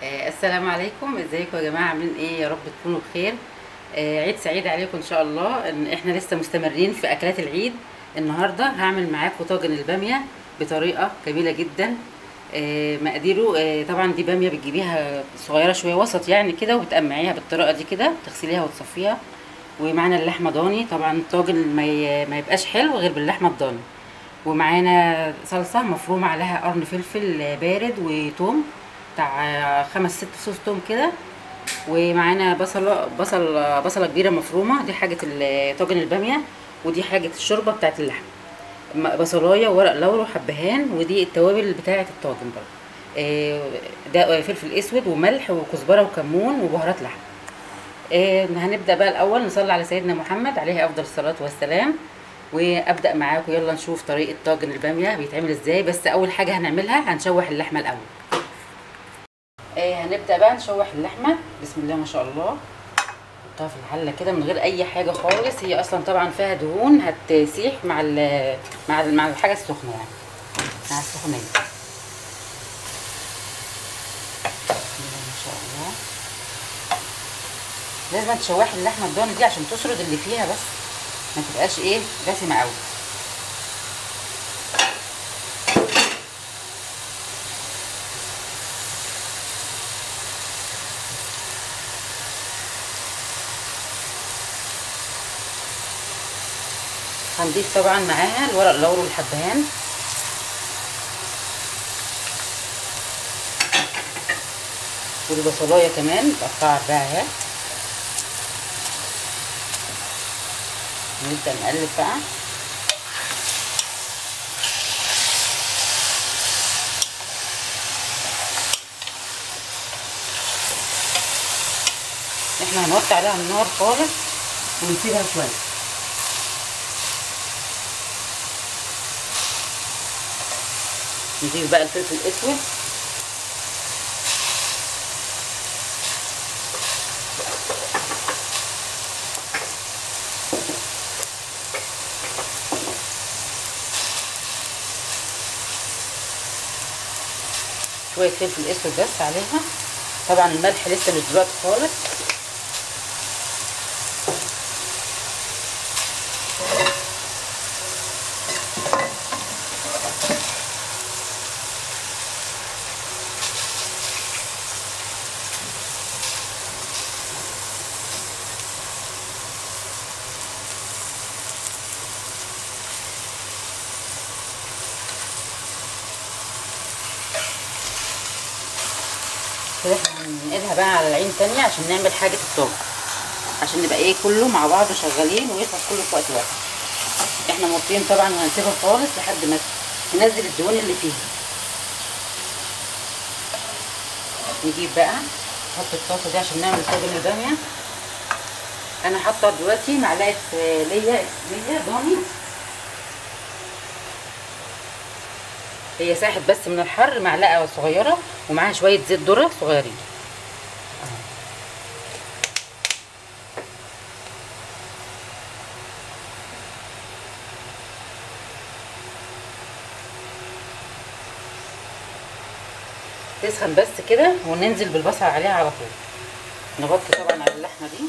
السلام عليكم، ازيكم يا جماعه؟ عاملين ايه؟ يا رب تكونوا بخير. عيد سعيد عليكم ان شاء الله. ان احنا لسه مستمرين في اكلات العيد. النهارده هعمل معاكم طاجن الباميه بطريقه جميله جدا. مقاديره، طبعا دي باميه بتجيبيها صغيره شويه وسط يعني كده، وبتقمعيها بالطريقه دي كده، تغسليها وتصفيها. ومعانا اللحمه ضاني، طبعا الطاجن ما يبقاش حلو غير باللحمه الضاني. ومعانا صلصه مفرومه عليها قرن فلفل بارد وتوم، بتاع 5 6 فصوص توم كده. ومعانا بصله كبيره مفرومه، دي حاجه طاجن الباميه. ودي حاجه الشوربه بتاعت اللحمه، بصلايه وورق لورا وحبهان. ودي التوابل بتاعه الطاجن برضه. ده فلفل اسود وملح وكزبره وكمون وبهارات لحم. هنبدا بقى الاول نصلي على سيدنا محمد عليه افضل الصلاه والسلام. وابدا معاكم، يلا نشوف طريقه طاجن الباميه بيتعمل ازاي. بس اول حاجه هنعملها هنشوح اللحمه الاول. هنبدا بقى نشوح اللحمه، بسم الله ما شاء الله. نحطها في الحله كده من غير اي حاجه خالص، هي اصلا طبعا فيها دهون هتسيح مع الحاجه السخنه يعني، مع السخونيه. بسم الله ما شاء الله. لازم تشوحي اللحمه الضاني دي عشان تسرد اللي فيها، بس ما تبقاش دسمه قوي. هنضيف طبعا معاها الورق اللوري والحبهان، والبصلايه كمان متقطعه رباعي. نبدا نقلب بقى. احنا هنوطي عليها النار خالص ونسيبها شويه. نضيف بقى الفلفل الاسود، شويه فلفل اسود بس عليها. طبعا الملح لسه مش دلوقتي خالص. كده احنا هننقلها بقى على العين تانية عشان نعمل حاجة الطاجن، عشان نبقى كله مع بعض شغالين ويخلص كله في وقت واحد. احنا موطيين طبعا وهنسيبها خالص لحد ما ننزل الدهون اللي فيها. نجيب بقى نحط الطاسة دي عشان نعمل طاجن البامية. انا حاطة دلوقتي معلقة ليا ضاني، هي ساحت بس من الحر، معلقة صغيرة ومعاها شوية زيت ذرة صغيرين. تسخن بس كده وننزل بالبصل عليها على طول. نغطي طبعا على اللحمة دي،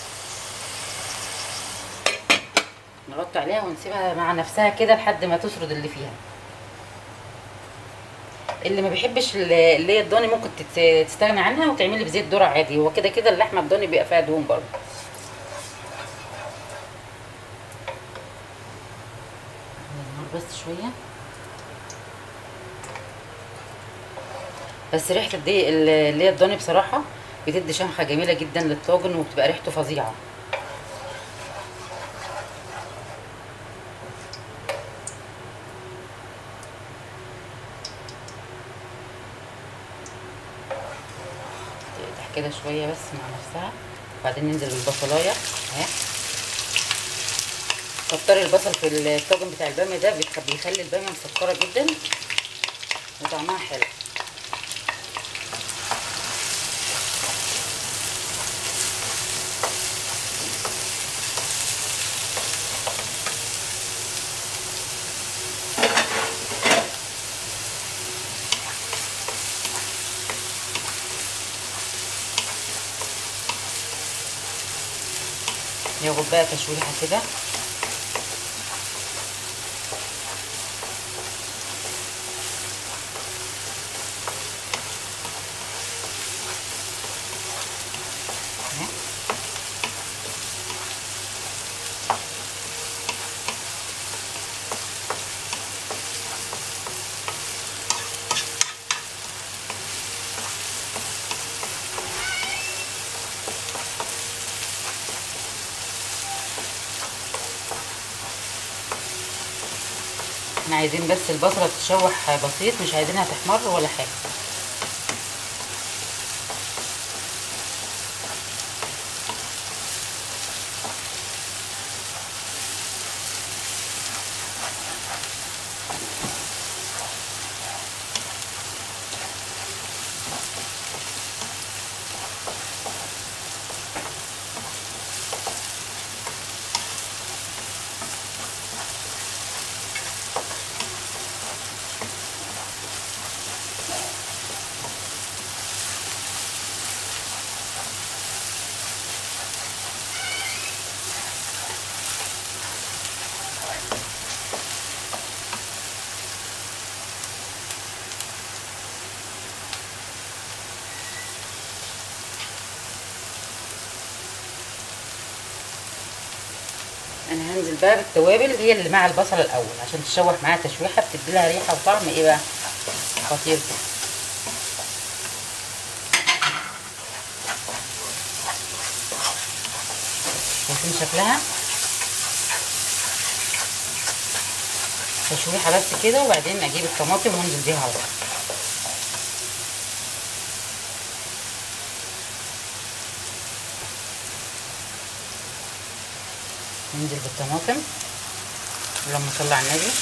نغطي عليها ونسيبها مع نفسها كده لحد ما تسرد اللي فيها. اللي ما بيحبش اللي هي الضاني ممكن تستغني عنها وتعملي بزيت ذرة عادي، هو كده كده اللحمه الضاني بيبقى فيها دهون برضه. النار بس شويه. بس ريحه اللي هي الضاني بصراحه بتدي شمخه جميله جدا للطاجن، وبتبقى ريحته فظيعه. كده شويه بس مع نفسها، وبعدين ننزل بالبصلايه اهي. كتري البصل في الطاجن بتاع الباميه ده، بيخلي الباميه مسكره جدا وطعمها حلو. ياخد بقى تشويحه كده. احنا عايزين بس البصله تتشوح بسيط، مش عايزينها تحمر ولا حاجه. انا هنزل بقى بالتوابل هي اللي مع البصله الاول عشان تشوح معاها تشويحه، بتدي لها ريحه وطعم ايه بقى خطير كده. شايفين شكلها تشويحه بس كده، وبعدين اجيب الطماطم وانزل بيها على طول. ننزل بالطماطم، اللهم صل على النبي.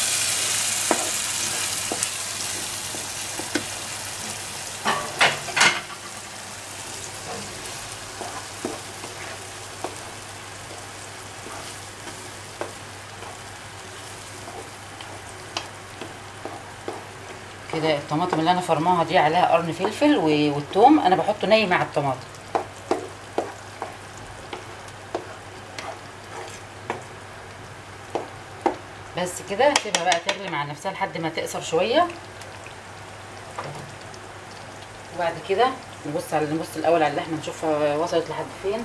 كده الطماطم اللي انا فرماها دي عليها قرن فلفل والثوم انا بحطه ني مع الطماطم. بس كده هسيبها بقى تغلي مع نفسها لحد ما تقصر شويه، وبعد كده نبص الاول على اللحمه نشوفها وصلت لحد فين.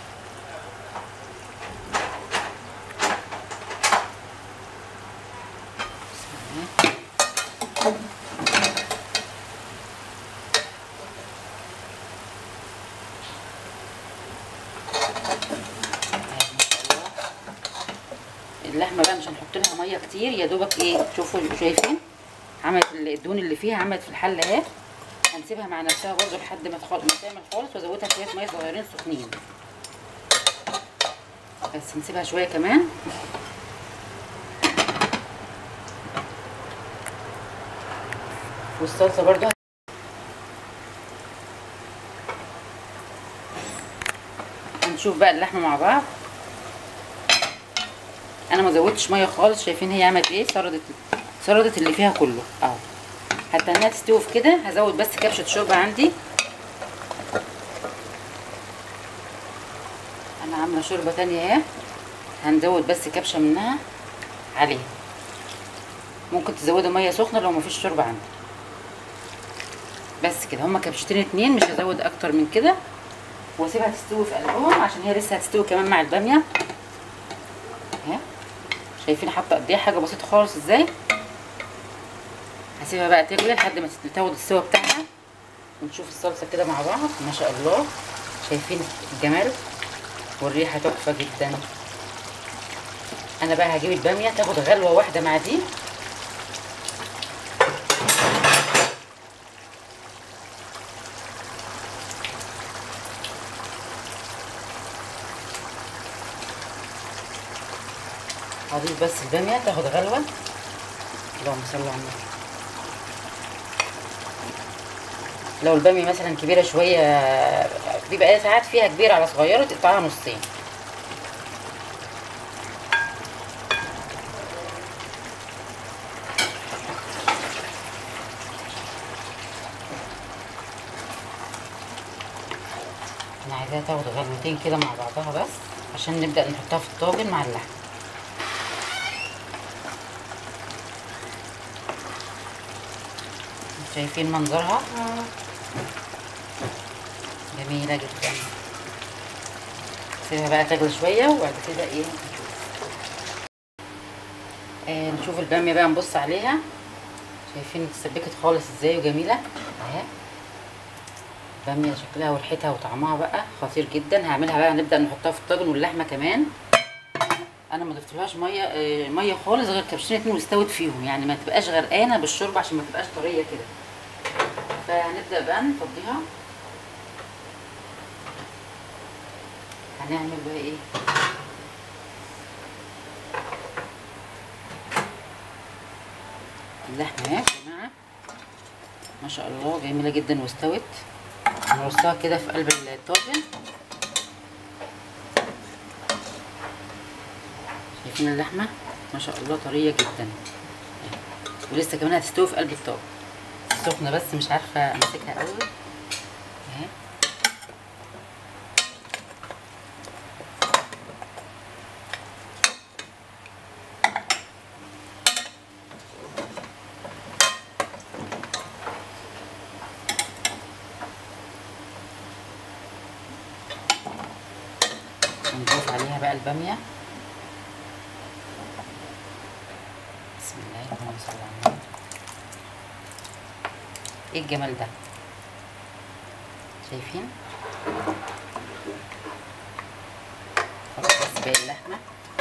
اللحمه بقى مش هنحط لها ميه كتير، يا دوبك ايه، شوفوا شايفين عملت الدهون اللي فيها، عملت في الحله اهي. هنسيبها مع نفسها برده لحد ما تعمل خالص، وازودها شويه ميه صغيرين سخنين. بس نسيبها شويه كمان. والصلصه برده هنشوف بقى اللحمه مع بعض. انا ما زودتش ميه خالص، شايفين هي عملت ايه، سردت اللي فيها كله اهو. حتى انها تستوي في كده هزود بس كبشه شوربه عندي. انا عامله شوربه تانية اهي، هنزود بس كبشه منها عليها. ممكن تزودوا ميه سخنه لو مفيش شوربه عندك. بس كده هما كبشتين اتنين، مش هزود اكتر من كده، واسيبها تستوي في قلبهم عشان هي لسه هتستوي كمان مع الباميه اهي. شايفين حاطه قد ايه حاجه بسيطه خالص ازاي. هسيبها بقى تغلي لحد ما تاخد السوا بتاعها، ونشوف الصلصه كده مع بعض. ما شاء الله، شايفين الجمال والريحه تحفه جدا. انا بقى هجيب الباميه تاخد غلوه واحده مع دي. هضيف بس الباميه تاخد غلوه. اللهم صل على النبي. لو الباميه مثلا كبيره شويه، بيبقى ساعات فيها كبيره على صغيره، تقطعها نصين. انا عايزاها تاخد غلوتين كده مع بعضها بس. عشان نبدأ نحطها في الطاجن مع اللحمة. شايفين منظرها؟ جميلة جدا. سيبها بقى تغلي شوية وبعد كده ايه نشوف البامية بقى، نبص عليها. شايفين اتسبكت خالص ازاي وجميلة اهي. البامية شكلها وريحتها وطعمها بقى خطير جدا. هعملها بقى، نبدأ نحطها في الطاجن واللحمة كمان. انا ما ضفتلهاش ميه خالص غير كبشتين اتنين واستوت فيهم، يعني ما تبقاش غرقانه بالشوربه عشان ما تبقاش طريه كده. فهنبدأ بقى نفضيها. هنعمل بقى ايه، اللحمه اهي يا جماعه ما شاء الله جميله جدا واستوت. هنرصها كده في قلب الطاجن. شايفين اللحمه ما شاء الله طريه جدا، ولسه كمان هتستوي في قلب الطاجن. سخنه بس مش عارفه امسكها قوي اهي. نضيف عليها بقى الباميه. بسم الله اللهم صل على النبي. ايه الجمال ده، شايفين؟ خلاص بس باقي اللحمه.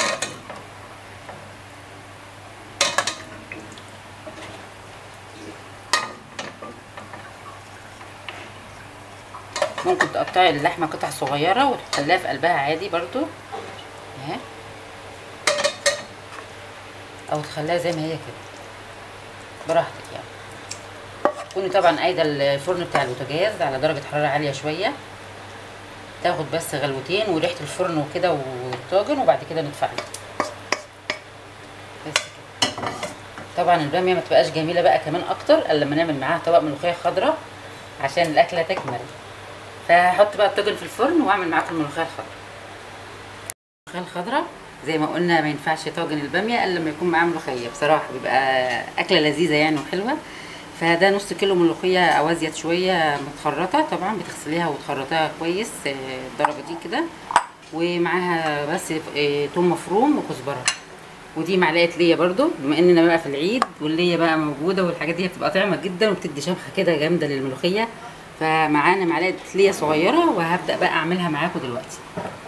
ممكن تقطعي اللحمه قطع صغيره وتخليها في قلبها عادي برضو اهي، او تخليها زي ما هي كده براحتك يعني. تكوني طبعا قايده الفرن بتاع البوتاجاز على درجه حراره عاليه شويه، تاخد بس غلوتين وريحه الفرن وكده والطاجن، وبعد كده نطفي عليه بس كده. طبعا الباميه ما تبقاش جميله بقى كمان اكتر الا لما نعمل معاها طبق ملوخيه خضراء عشان الاكله تكمل. فهحط بقى الطاجن في الفرن واعمل معاكم الملوخيه الخضراء. الملوخيه الخضراء زي ما قلنا ما ينفعش طاجن الباميه الا لما يكون معاه ملوخيه، بصراحه بيبقى اكله لذيذه يعني وحلوه. فده نص كيلو ملوخيه او ازيد شويه متخرطه، طبعا بتغسليها وتخرطيها كويس الدرجه دي كده، ومعاها بس توم مفروم وكزبره، ودي معلقه ليا برضو بما اننا بقى في العيد والليا بقى موجوده، والحاجات دي بتبقى طعمه جدا وبتدي شبكه كده جامده للملوخيه. فمعانا معلقه ليا صغيره وهبدا بقى اعملها معاكم دلوقتي.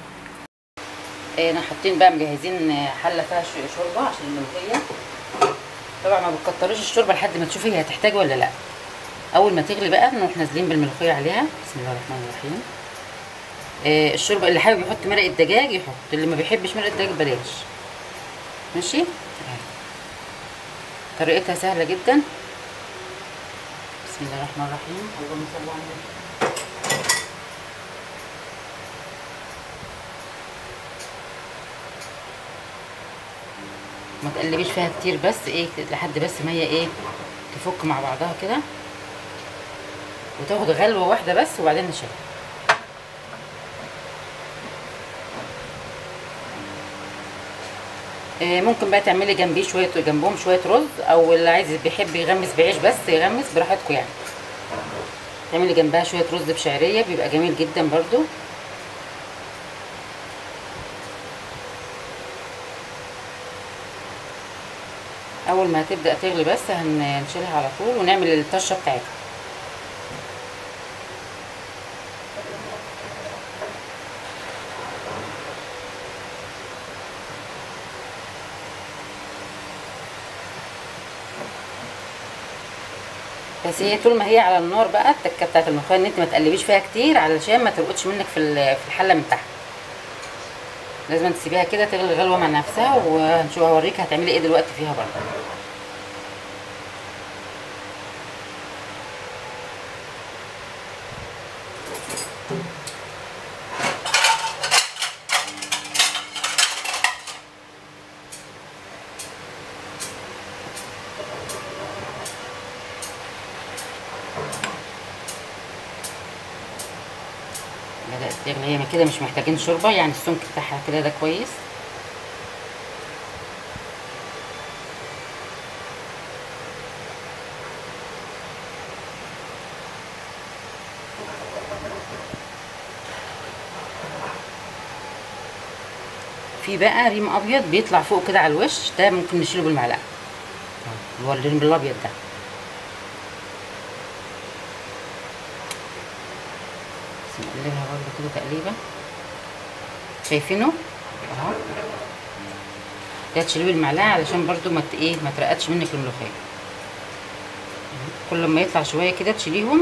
انا حاطين بقى مجهزين حله فيها شوربه عشان الملوخيه. طبعا ما بتكتريش الشوربه لحد ما تشوفي هي هتحتاج ولا لا. اول ما تغلي بقى نروح نازلين بالملوخيه عليها. بسم الله الرحمن الرحيم. الشوربه اللي حابب يحط مرقه دجاج يحط، اللي ما بيحبش مرقه دجاج بلاش. ماشي. طريقتها سهله جدا. بسم الله الرحمن الرحيم. اللهم صل على النبي. ما تقلبيش فيها كتير، بس ايه لحد بس ما هي ايه تفك مع بعضها كده وتاخد غلوه واحده بس وبعدين نشيلها. ممكن بقى تعملي جنبهم شويه رز، او اللي عايز بيحب يغمس بعيش بس يغمس براحتكم يعني. تعملي جنبها شويه رز بشعريه بيبقى جميل جدا برضو. اول ما تبدا تغلي بس هنشيلها على طول ونعمل الطشه بتاعتها. بس هي طول ما هي على النار بقى التكه بتاعت الملوخيه ان انت ما تقلبيش فيها كتير علشان ما ترقدش منك في الحله من تحت. لازم تسيبيها كده تغلي غلوه مع نفسها، وهنشوف هوريك هتعملي ايه دلوقتي فيها برضه. بدأت تغلي هي كده، مش محتاجين شوربه يعني، السمك بتاعها كده ده كويس. في بقى ريم ابيض بيطلع فوق كده على الوش، ده ممكن نشيله بالمعلقه، اللي هو الريم الابيض ده. بس نقلبها برضه كده تقليبه، شايفينه اهو. ده تشيليه بالمعلقه علشان برضه ما ايه ما ترقدش منك الملوخيه. كل ما يطلع شويه كده تشيليهم.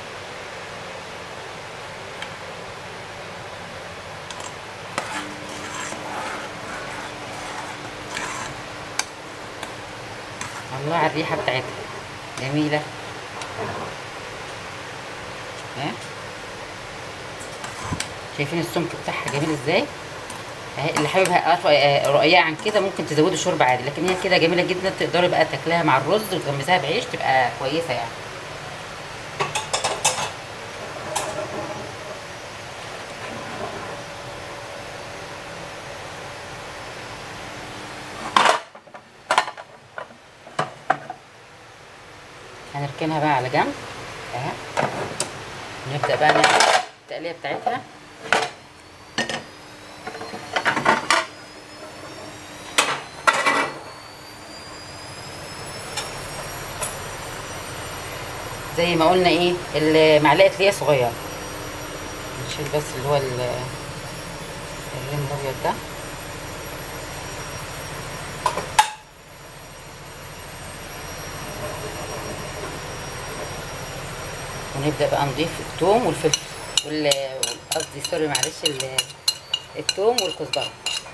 الله على الريحه بتاعتها جميله. ها شايفين السمك بتاعها جميل ازاي؟ اهي اللي حاببها رقيقه عن كده ممكن تزودي شوربه عادي، لكن هي كده جميله جدا، تقدري بقى تاكليها مع الرز وتغمسيها بعيش تبقى كويسه يعني. هنركنها بقى على جنب اهي. نبدا بقى نعمل التقليه بتاعتها. زي ما قلنا ايه، المعلقه ليا صغيره. نشيل بس اللي هو الريم الابيض ده. ونبدا بقى نضيف الثوم والفلفل قصدي سوري معلش، الثوم والكزبره.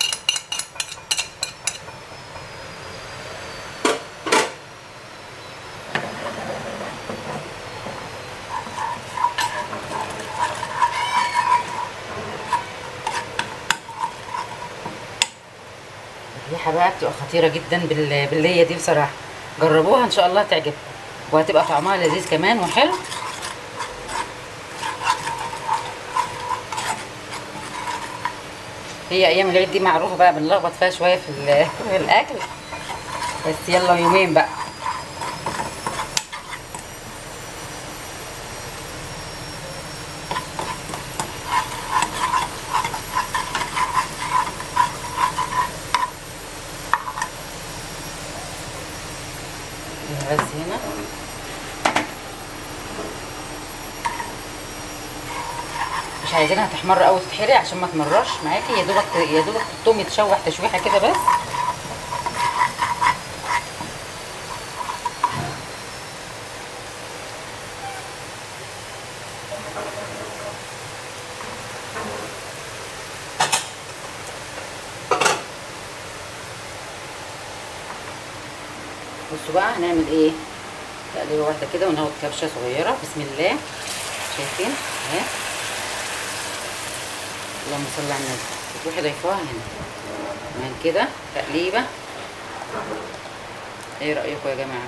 الريحه بقى بتبقى خطيره جدا بالليه دي بصراحه، جربوها ان شاء الله تعجبكم، وهتبقى طعمها لذيذ كمان وحلو. هي ايام العيد دي معروفه بقى بنلخبط فيها شويه في الاكل، بس يلا يومين بقى. بس هنا مش عايزينها تحمر قوي تتحرق عشان ما تمررش معاكي، يا دوبك الثوم يتشوح تشويحه كده بس. بصوا بقى هنعمل ايه، تقليبه واحده كده وناخد كبشه صغيره. بسم الله. شايفين اهي، اللهم صل على النبي. تروحي ضيفاها هنا كمان كده تقليبه. ايه رايكم يا جماعه؟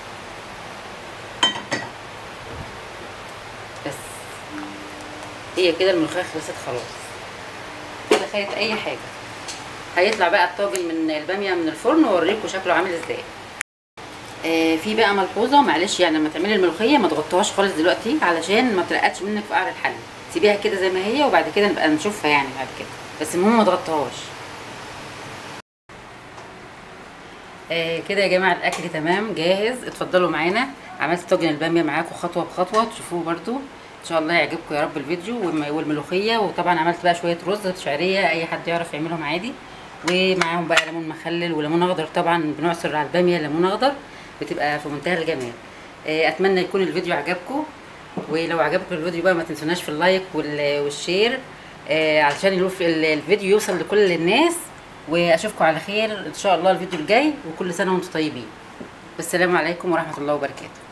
بس هي كده الملوخيه خلصت خلاص، كده خدت اي حاجه. هيطلع بقى الطاجن من الباميه من الفرن واوريكم شكله عامل ازاي. في بقى ملحوظه معلش، يعني لما تعملي الملوخيه ما تغطوهاش خالص دلوقتي علشان ما ترقدش منك في قعر الحله، سيبيها كده زي ما هي وبعد كده نبقى نشوفها يعني بعد كده، بس المهم ما تغطوهاش. كده يا جماعه الاكل تمام جاهز، اتفضلوا معانا. عملت طاجن الباميه معاكم خطوه بخطوه، تشوفوه برده ان شاء الله يعجبكم يا رب الفيديو. والملوخيه، وطبعا عملت بقى شويه رز شعريه اي حد يعرف يعملهم عادي، ومعاهم بقى ليمون مخلل وليمون اخضر. طبعا بنعصر على الباميه ليمون اخضر، بتبقى في منتهى الجمال. اتمنى يكون الفيديو عجبكم، ولو عجبكم الفيديو بقى ما تنسوناش في اللايك والشير علشان الفيديو يوصل لكل الناس. واشوفكم على خير ان شاء الله الفيديو الجاي، وكل سنه وانتم طيبين. والسلام عليكم ورحمه الله وبركاته.